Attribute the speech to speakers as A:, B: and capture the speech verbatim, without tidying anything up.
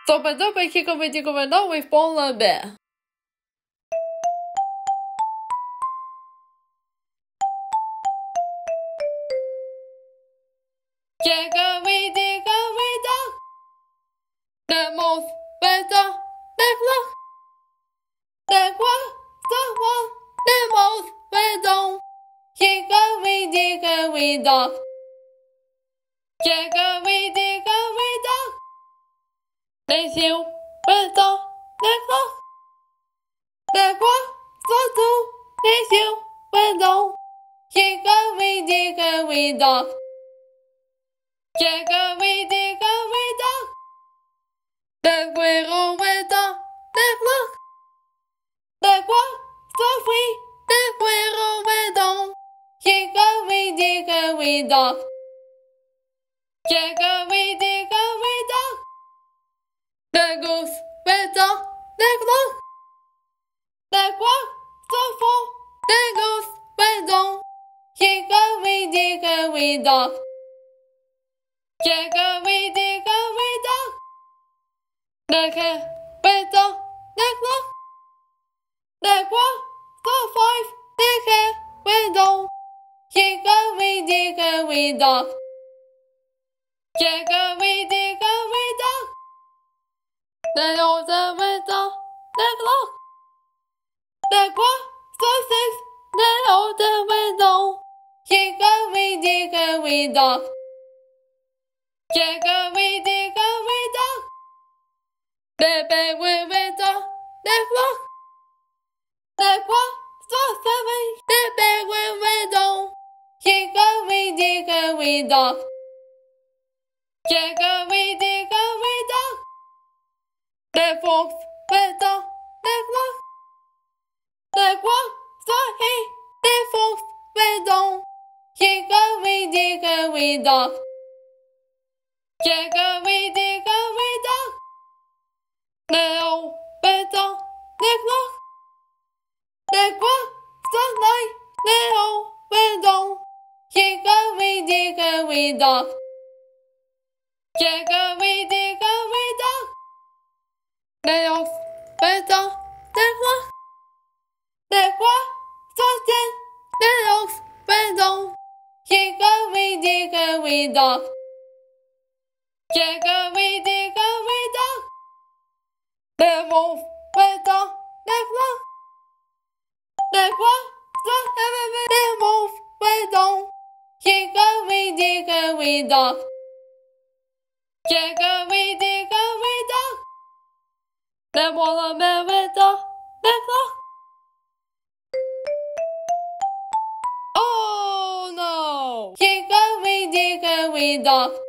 A: Dopa dopa kiko vitiko vendo with polar bear. Kiko vitiko vendo. The most better. The clock. The what? The what? The most better. Kiko vitiko vendo. Kiko vitiko vendo. The hill. Better. The clock. The what? The two. The hill. Better. Kiko vitiko vendo. Kiko vitiko vendo. The squirrel weather, the clock, the what, the free, the squirrel weather, hickory dickory dock, hickory dickory dock, the goose weather, the clock, the what, the four, the goose weather, hickory dickory dock, hickory dickory dock. The cat, better, the clock, the what, the five, the cat, window, hickory dickory dock, hickory dickory dock, the older window, the clock, the what, the six, the older window, hickory dickory dock, hickory dickory dock. The bed with window, the clock, the what, the seven, the bed with window, hickory dickory dock, hickory dickory dock, the fox window, the clock, the what, the eight, the fox window, hickory dickory dock, hickory dickory dock. The old better, the clock, the what, the night, the old window, hickory dickory dock, hickory dickory dock, the old better, the clock, the what, the ten, the old window, hickory dickory dock, hickory dickory dock. The wolf, better, the clock, the what, the heaven, the wolf, better, hickory dickory dock, hickory dickory dock, the watermelon, better, the clock. Oh no! Hickory dickory dock.